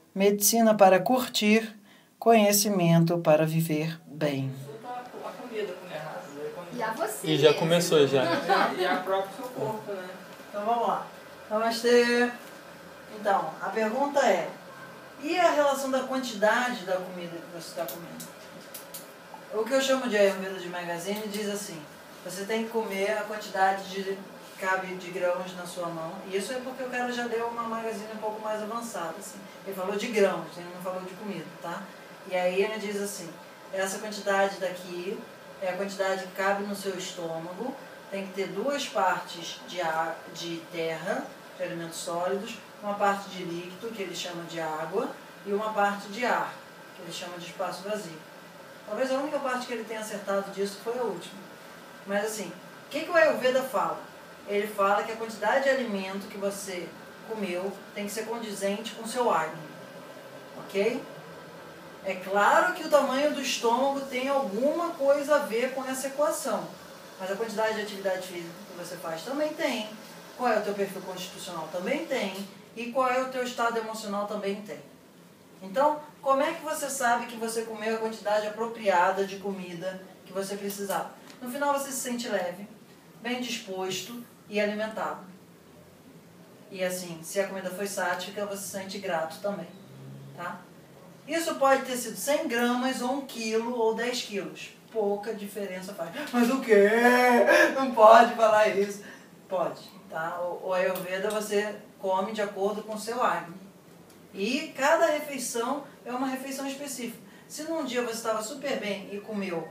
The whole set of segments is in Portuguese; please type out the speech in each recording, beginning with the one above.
medicina para curtir, conhecimento para viver bem. A comida com errado. E a você. E já começou já. E a própria seu corpo, né? Então vamos lá. Vamos ter... Então, a pergunta é: e a relação da quantidade da comida que você está comendo? O que eu chamo de Ayurveda de Magazine diz assim: você tem que comer a quantidade de cabe de grãos na sua mão. E isso é porque o cara já deu uma Magazine um pouco mais avançada, assim. Ele falou de grãos, ele não falou de comida, tá? E aí ele diz assim: essa quantidade daqui é a quantidade que cabe no seu estômago. Tem que ter 2 partes de terra, de alimentos sólidos, uma parte de líquido, que ele chama de água, e uma parte de ar, que ele chama de espaço vazio. Talvez a única parte que ele tenha acertado disso foi a última. Mas assim, o que o Ayurveda fala? Ele fala que a quantidade de alimento que você comeu tem que ser condizente com o seu Agni. Ok? É claro que o tamanho do estômago tem alguma coisa a ver com essa equação. Mas a quantidade de atividade física que você faz também tem. Qual é o teu perfil constitucional? Também tem. E qual é o teu estado emocional? Também tem. Então, como é que você sabe que você comeu a quantidade apropriada de comida que você precisava? No final você se sente leve, bem disposto e alimentado. E assim, se a comida foi sática, você se sente grato também. Tá? Isso pode ter sido 100 gramas, ou 1 quilo, ou 10 quilos. Pouca diferença faz. Mas o quê? Não pode falar isso. Pode. Tá? O Ayurveda você come de acordo com o seu Agni. E cada refeição é uma refeição específica. Se num dia você estava super bem e comeu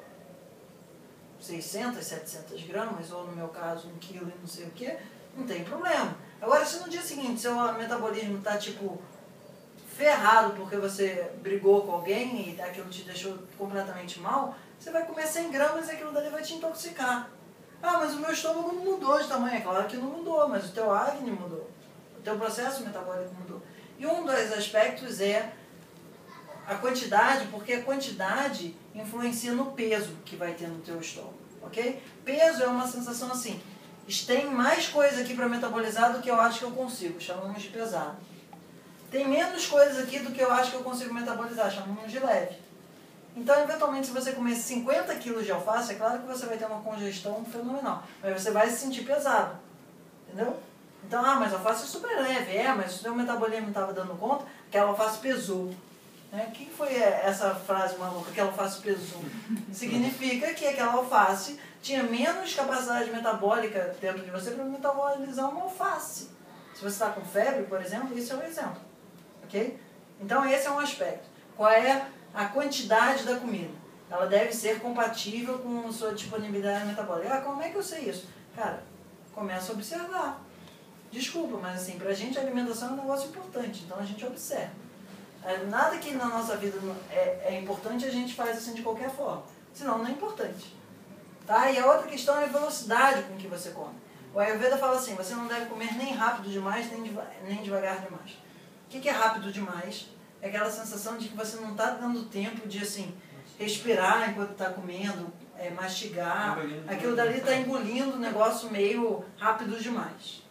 600, 700 gramas, ou no meu caso 1 quilo e não sei o que, não tem problema. Agora, se no dia seguinte seu metabolismo está tipo ferrado porque você brigou com alguém e aquilo te deixou completamente mal, você vai comer 100 gramas e aquilo dali vai te intoxicar. Ah, mas o meu estômago não mudou de tamanho. É claro que não mudou, mas o teu Agni mudou. O teu processo metabólico mudou. E um dos aspectos é a quantidade, porque a quantidade influencia no peso que vai ter no teu estômago, ok? Peso é uma sensação assim: tem mais coisa aqui para metabolizar do que eu acho que eu consigo, chamamos de pesado. Tem menos coisas aqui do que eu acho que eu consigo metabolizar, chamamos de leve. Então, eventualmente, se você comer 50 quilos de alface, é claro que você vai ter uma congestão fenomenal, mas você vai se sentir pesado, entendeu? Então, mas a alface é super leve, mas se o seu metabolismo não estava dando conta, aquela alface pesou. O que foi essa frase maluca, aquela alface pesou? Significa que aquela alface tinha menos capacidade metabólica dentro de você para metabolizar uma alface. Se você está com febre, por exemplo, isso é um exemplo. Ok? Então, esse é um aspecto. Qual é a quantidade da comida? Ela deve ser compatível com a sua disponibilidade metabólica. Como é que eu sei isso? Cara, começa a observar. Desculpa, mas assim, pra gente a alimentação é um negócio importante, então a gente observa. Nada que na nossa vida é importante a gente faz assim de qualquer forma, senão não é importante. Tá? E a outra questão é a velocidade com que você come. O Ayurveda fala assim: você não deve comer nem rápido demais, nem devagar demais. O que é rápido demais? É aquela sensação de que você não está dando tempo de assim, respirar enquanto está comendo, mastigar. Aquilo dali está engolindo um negócio meio rápido demais.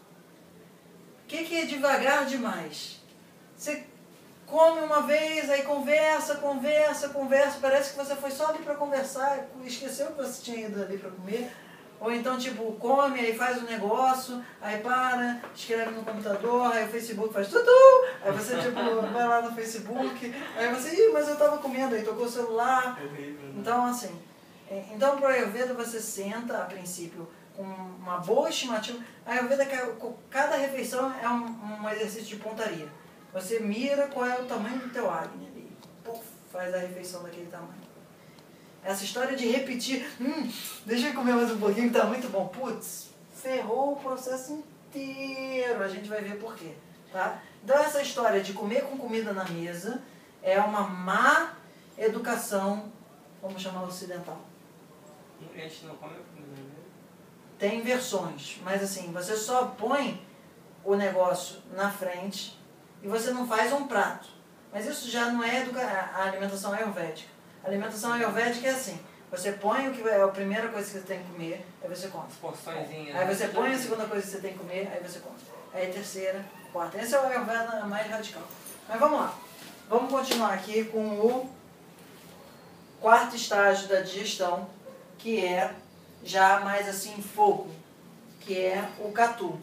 O que é devagar demais? Você come uma vez, aí conversa, parece que você foi só ali para conversar, esqueceu que você tinha ido ali para comer. Ou então, tipo, come, aí faz um negócio, aí para, escreve no computador, aí o Facebook faz tudo, aí você, tipo, vai lá no Facebook, aí você, mas eu tava comendo, aí tocou o celular. Então, assim, então pro Ayurveda você senta, a princípio, com uma boa estimativa. A Ayurveda, cada refeição é um exercício de pontaria. Você mira qual é o tamanho do teu Agni ali, faz a refeição daquele tamanho. Essa história de repetir, deixa eu comer mais um pouquinho que tá muito bom. Putz, ferrou o processo inteiro. A gente vai ver por quê. Tá? Então essa história de comer com comida na mesa é uma má educação, vamos chamar ocidental. A gente não come comida na mesa? Tem versões, mas assim, você só põe o negócio na frente e você não faz um prato. Mas isso já não é a alimentação ayurvédica. A alimentação ayurvédica é assim: você põe o que é a primeira coisa que você tem que comer, aí você come. As porçõezinhas. Aí você põe a segunda coisa que você tem que comer, aí você come. Aí a terceira, quarta. Esse é o Ayurveda mais radical. Mas vamos lá. vamos continuar aqui com o quarto estágio da digestão, que é já mais assim fogo, que é o catu.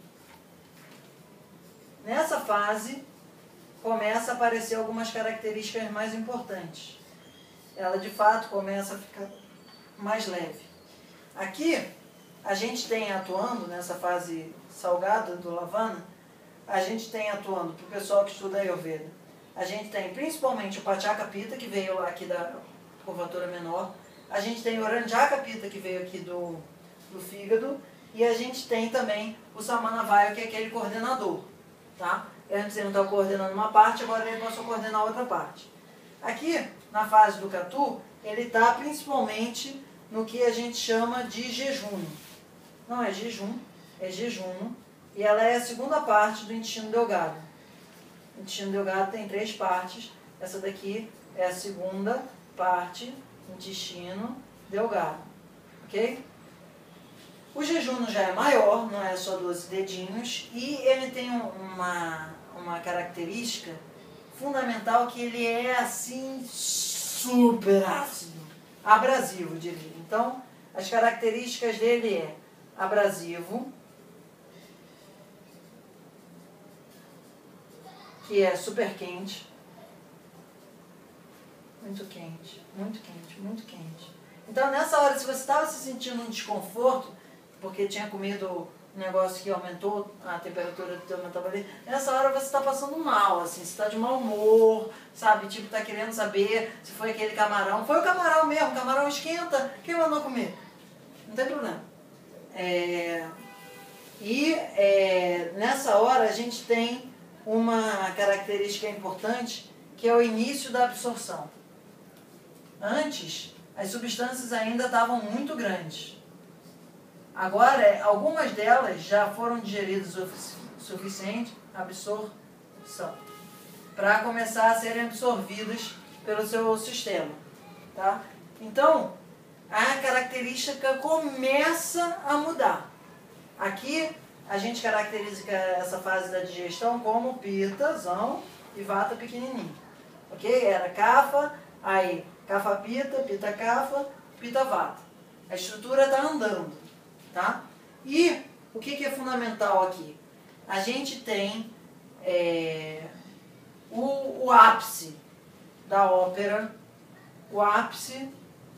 Nessa fase começa a aparecer algumas características mais importantes. Ela de fato começa a ficar mais leve. Aqui a gente tem atuando nessa fase salgada do Lavana, a gente tem atuando para o pessoal que estuda Ayurveda. A gente tem principalmente o Pachaka Pitta, que veio lá aqui da curvatura menor. A gente tem o Ranjaka Pitta, que veio aqui do fígado. E a gente tem também o Samana Vaya, que é aquele coordenador. Tá? Antes ele não estava coordenando uma parte, agora ele passou a coordenar outra parte. Aqui, na fase do Catu, ele está principalmente no que a gente chama de jejum. Não é jejum, é jejum. E ela é a segunda parte do intestino delgado. O intestino delgado tem 3 partes. Essa daqui é a segunda parte do intestino delgado. Ok? O jejum já é maior, não é só 12 dedinhos. E ele tem uma característica fundamental, que ele é assim super ácido. Abrasivo, diria. Então, as características dele é abrasivo, que é super quente, muito quente, muito quente, muito quente. Então, nessa hora, se você estava se sentindo um desconforto, porque tinha comido um negócio que aumentou a temperatura do teu metabolismo, nessa hora você está passando mal, assim, você está de mau humor, sabe? Tipo, está querendo saber se foi aquele camarão. Foi o camarão mesmo, o camarão esquenta, quem mandou comer? Não tem problema. Nessa hora a gente tem uma característica importante, que é o início da absorção. Antes, as substâncias ainda estavam muito grandes. Agora, algumas delas já foram digeridas o suficiente absorção para começar a serem absorvidas pelo seu sistema. Tá? Então, a característica começa a mudar. Aqui, a gente caracteriza essa fase da digestão como pitazão e vata pequenininho. Ok? Era kapha, aí kapha pita, pita kapha, pita vata. A estrutura está andando. Tá? E o que é fundamental aqui? A gente tem o ápice da ópera, o ápice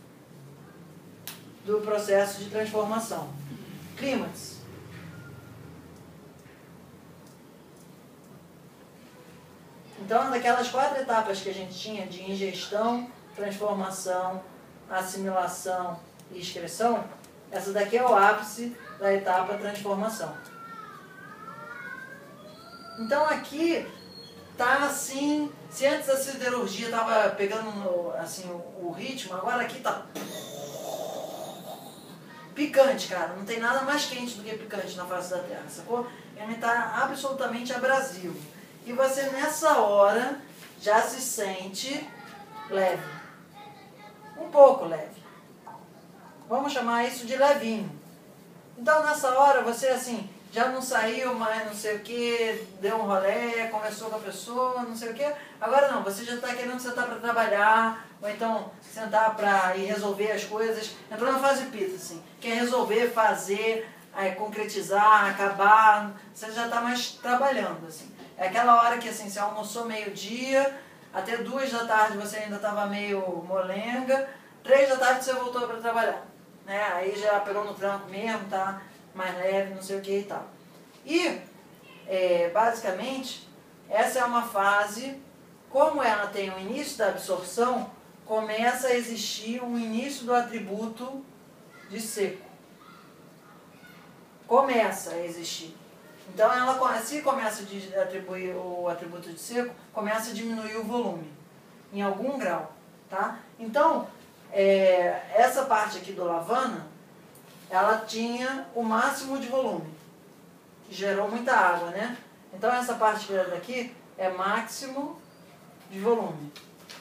do processo de transformação. Clímax. Então, daquelas 4 etapas que a gente tinha de ingestão, transformação, assimilação e excreção, essa daqui é o ápice da etapa transformação. Então aqui tá assim, se antes a siderurgia estava pegando assim, o ritmo, agora aqui tá picante, cara. Não tem nada mais quente do que picante na face da terra, sacou? Ele tá absolutamente abrasivo. E você nessa hora já se sente leve. Um pouco leve. Vamos chamar isso de levinho. Então, nessa hora, você assim, já não saiu mais não sei o que, deu um rolê, conversou com a pessoa, não sei o que. Agora não, você já está querendo sentar para trabalhar, ou então sentar para ir resolver as coisas. Entrou na fase pita, assim. Quer resolver, fazer, concretizar, acabar, você já está mais trabalhando, assim. É aquela hora que assim, você almoçou meio-dia, até 2 da tarde você ainda estava meio molenga, 3 da tarde você voltou para trabalhar. Né? Aí já pegou no tranco mesmo, tá mais leve, não sei o que e tal. E, basicamente, essa é uma fase, como ela tem o início da absorção, começa a existir um início do atributo de seco. Começa a existir. Então, se começa a atribuir o atributo de seco, começa a diminuir o volume, em algum grau. Tá? Então, essa parte aqui do Lavana, ela tinha o máximo de volume, que gerou muita água, né? Então essa parte daqui é máximo de volume.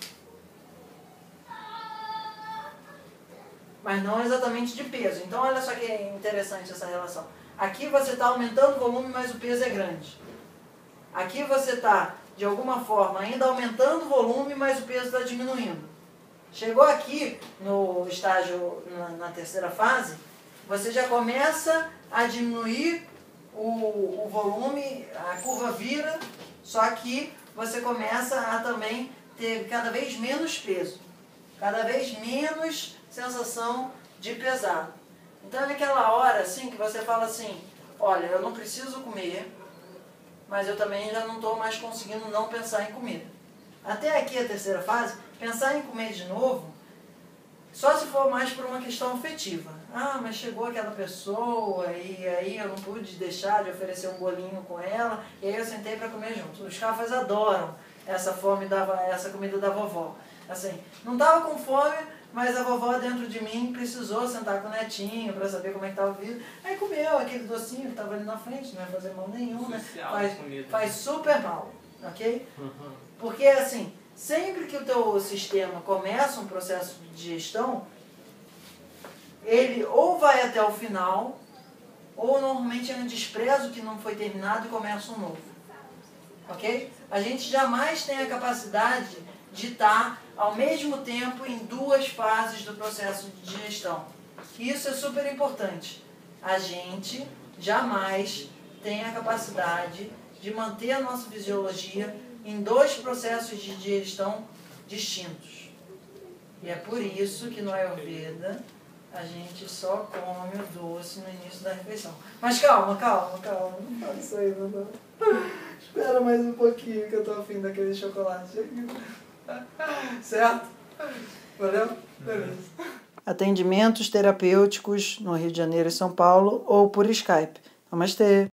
Mas não exatamente de peso. Então olha só que interessante essa relação. Aqui você está aumentando o volume, mas o peso é grande. Aqui você está de alguma forma, ainda aumentando o volume, mas o peso está diminuindo. Chegou aqui no estágio, na terceira fase, você já começa a diminuir o volume, a curva vira, só que você começa a também ter cada vez menos peso, cada vez menos sensação de pesado. Então é naquela hora assim que você fala assim, olha, eu não preciso comer, mas eu também já não estou mais conseguindo não pensar em comida. Até aqui a terceira fase, pensar em comer de novo, só se for mais por uma questão afetiva. Ah, mas chegou aquela pessoa e aí eu não pude deixar de oferecer um bolinho com ela, e aí eu sentei para comer junto. Os cafés adoram essa comida da vovó. Assim, não estava com fome, mas a vovó dentro de mim precisou sentar com o netinho para saber como é que estava o vídeo. Aí comeu aquele docinho que estava ali na frente, não ia fazer mal nenhum, né? Faz super mal, ok? Porque assim, sempre que o teu sistema começa um processo de digestão, ele ou vai até o final, ou normalmente é um desprezo que não foi terminado e começa um novo. Ok? A gente jamais tem a capacidade de estar ao mesmo tempo em duas fases do processo de digestão. Isso é super importante. A gente jamais tem a capacidade de manter a nossa fisiologia em dois processos de digestão distintos. E é por isso que no Ayurveda a gente só come o doce no início da refeição. Mas calma. Não fala isso aí, não. Espera mais um pouquinho que eu tô afim daquele chocolate. Certo? Valeu? Beleza. Atendimentos terapêuticos no Rio de Janeiro e São Paulo ou por Skype. Namastê!